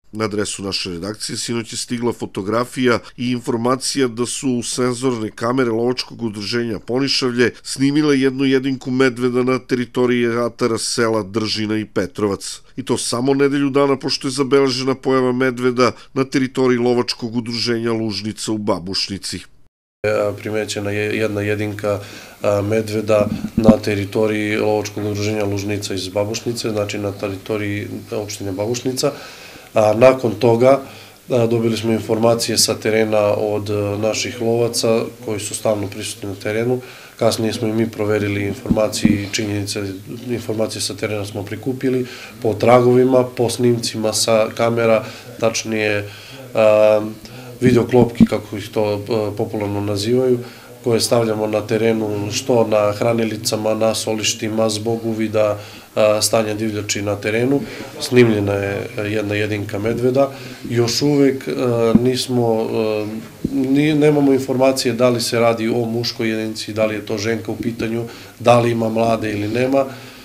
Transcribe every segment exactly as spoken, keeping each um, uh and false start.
Na adresu naše redakcije sinoć je stigla fotografija i informacija da su senzorne kamere lovačkog udruženja Ponišavlje snimile jednu jedinku medveda na teritoriji atara sela Držina i Petrovac. I to samo nedelju dana pošto je zabeležena pojava medveda na teritoriji lovačkog udruženja Lužnica u Babušnici. Primećena je jedna jedinka medveda na teritoriji lovačkog udruženja Lužnica iz Babušnice, znači na teritoriji opštine Babušnica. Nakon toga dobili smo informacije sa terena od naših lovaca koji su stalno prisutni na terenu. Kasnije smo i mi proverili informacije i činjenice, informacije sa terena smo prikupili po tragovima, po snimcima sa kamera, tačnije videoklopki, kako ih to popularno nazivaju, koje stavljamo na terenu, što na hranilica, na solištima, zbog uvida stanja divljači na terenu. Snimljena je jedna jedinka medveda. Još uvek nismo, nemamo informacije da li se radi o muškoj jedinci, da li je to ženka u pitanju, da li ima mlade ili nema.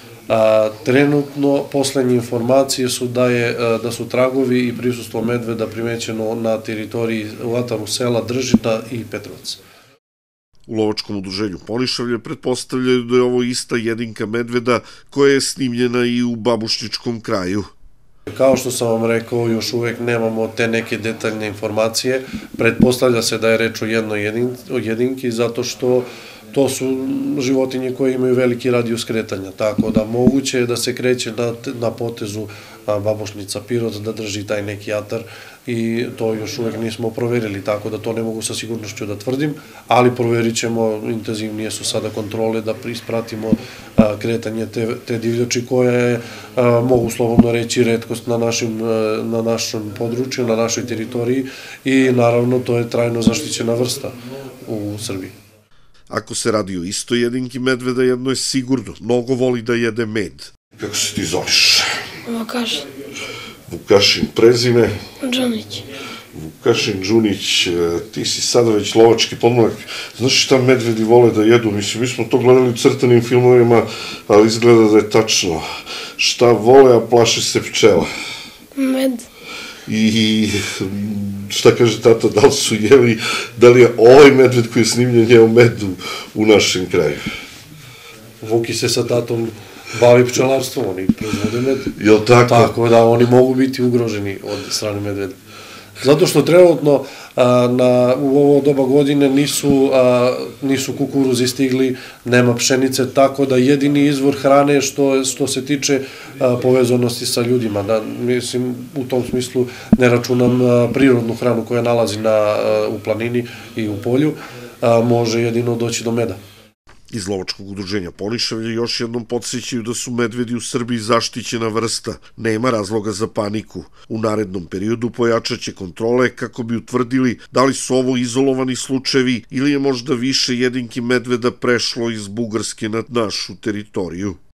Trenutno, poslednje informacije su da su tragovi i prisustvo medveda primećeno na teritoriji u ataru sela Držina i Petrovac. U lovačkom udruženju Ponišavlje pretpostavljaju da je ovo ista jedinka medveda koja je snimljena i u Babušničkom kraju. Kao što sam vam rekao, još uvek nemamo te neke detaljne informacije. Pretpostavlja se da je reč o jednoj jedinki zato što to su životinje koje imaju veliki radijus kretanja, tako da moguće je da se kreće na potezu Babušnica-Pirot, da drži taj neki atar i to još uvek nismo proverili, tako da to ne mogu sa sigurnošću da tvrdim, ali proverit ćemo, intenzivnije su sada kontrole da ispratimo kretanje te divljači koja je, mogu slobodno reći, retkost na našem području, na našoj teritoriji i naravno to je trajno zaštićena vrsta u Srbiji. Ako se radi o istoj jedinki medveda, jedno je sigurno, mnogo voli da jede med. Kako se ti zoveš? Vukašin. Vukašin, prezime? Đunić. Vukašin Đunić, ti si sada već lovački podmladak. Znaš šta medvedi vole da jedu? Mislim, mi smo to gledali u crtanim filmovima, ali izgleda da je tačno. Šta vole, a plaše se pčela? Med. I šta kaže tata, da li su jeli, da li je ovaj medved koji je snimljen jeo medu u našem kraju? Vuki se sa tatom bavi pčelarstvom, oni proizvode med. Jel tako? Tako da oni mogu biti ugroženi od strane medveda. Zato što trenutno u ovo doba godine nisu kukuruzi stigli, nema pšenice, tako da jedini izvor hrane što se tiče povezanosti sa ljudima. Mislim, u tom smislu ne računam prirodnu hranu koja nalazi u planini i u polju, može jedino doći do meda. Iz lovačkog udruženja Ponišavlje još jednom podsjećaju da su medvedi u Srbiji zaštićena vrsta. Nema razloga za paniku. U narednom periodu pojačat će kontrole kako bi utvrdili da li su ovo izolovani slučajevi ili je možda više jedinki medveda prešlo iz Bugarske na našu teritoriju.